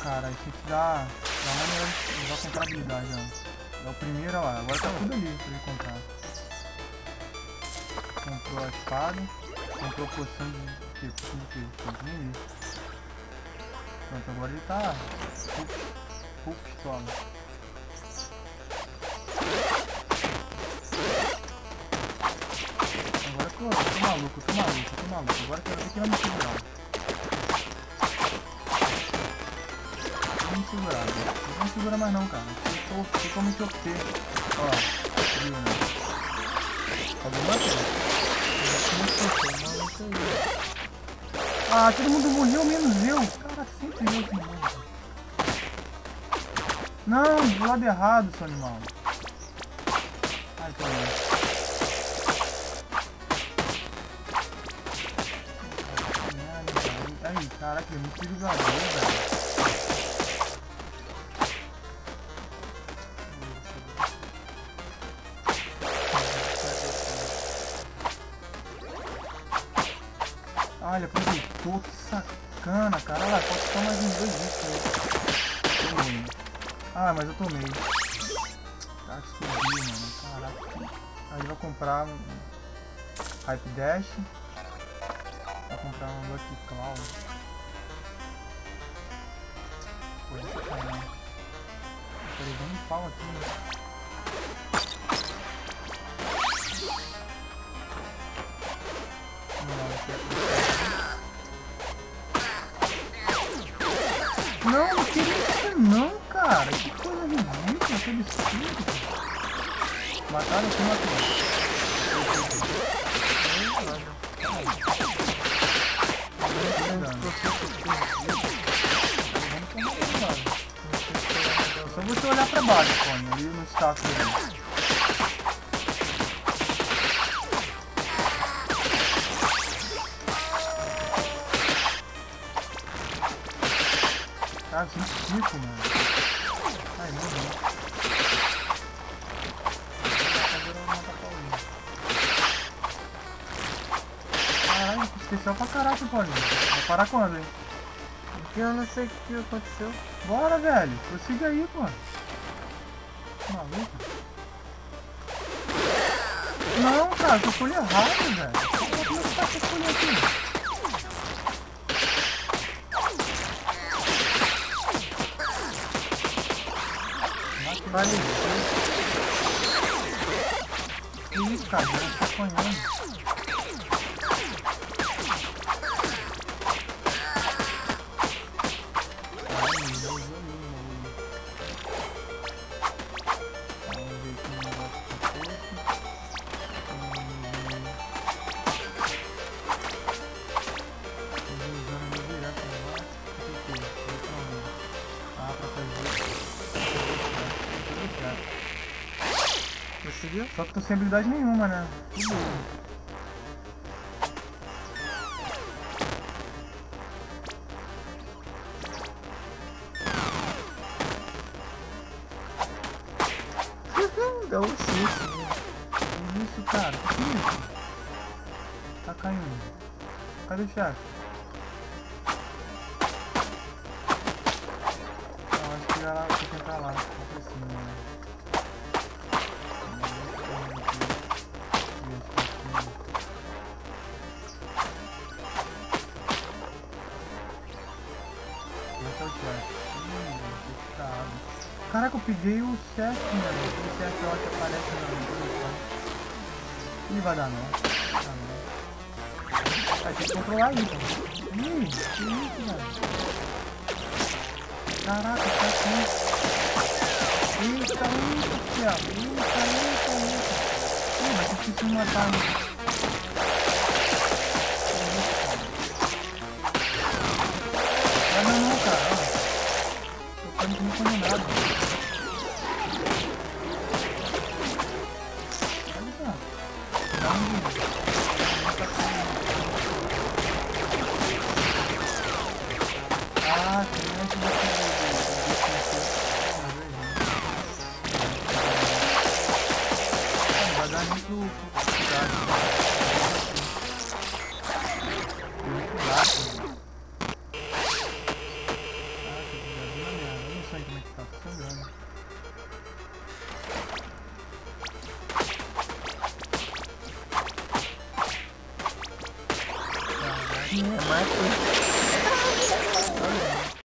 cara. A gente dá uma maneira de usar comprar habilidade, ó. É o primeiro, ó lá. Agora tá tudo ali pra ele comprar. Comprou a espada. Comprou poção de quê? Pronto, agora ele tá full pistola. Agora eu tô maluco. Agora que eu não me segurar. Não me segurar, não me segura mais não, cara. Eu tô totalmente OP. Ó, viu, né? Alguém bateu? Ah, todo mundo morreu, menos eu. Cara, sempre eu que morro. Não, do lado errado, seu animal. Ai, que merda. Aí, caraca, é muito perigoso, velho. Olha, aproveitou, que sacana, cara. Olha lá, pode só mais uns 2 hits aí. Tomei. Ah, mas eu tomei. Cara, que subiu, mano. Caraca. Aí ele vai comprar um Hype Dash. Vai comprar um Lucky Claw. Pô, essa caramba. Tô levando um pau aqui, né? Não, não queria isso não, cara. Que coisa ridícula, que absurdo. Mataram aqui, matou. Só você olhar pra baixo, Tony, ali no status dele. Ah, 25, mano. Ai, não deu. Caralho, especial pra caraca, Paulinho. Vai parar quando, hein? Porque eu não sei o que aconteceu. Bora, velho. Prossiga aí, pô. Maluco. Não, cara, eu escolhi errado, velho. Como é que tá essa escolha aqui? Vale. Que isso, cara? Eu tô apanhando. Conseguiu? Só que tô sem habilidade nenhuma, né? Dá um susto, né? Que isso, cara? Que isso? Tá caindo. Cadê o chefe? Não, acho que ela tem que entrar lá. Pra cima, né? Caraca, eu peguei o chefe, mano. O chefe lá que aparece na... Ih, vai dar não. Vai ter que controlar isso. Ih, que isso, velho. Caraca, tá aqui. Eita, fiado. Eita. Ih, mas eu preciso me matar, né? Não, cara. Ó. Tô ficando condenado. sangrando. É, matou.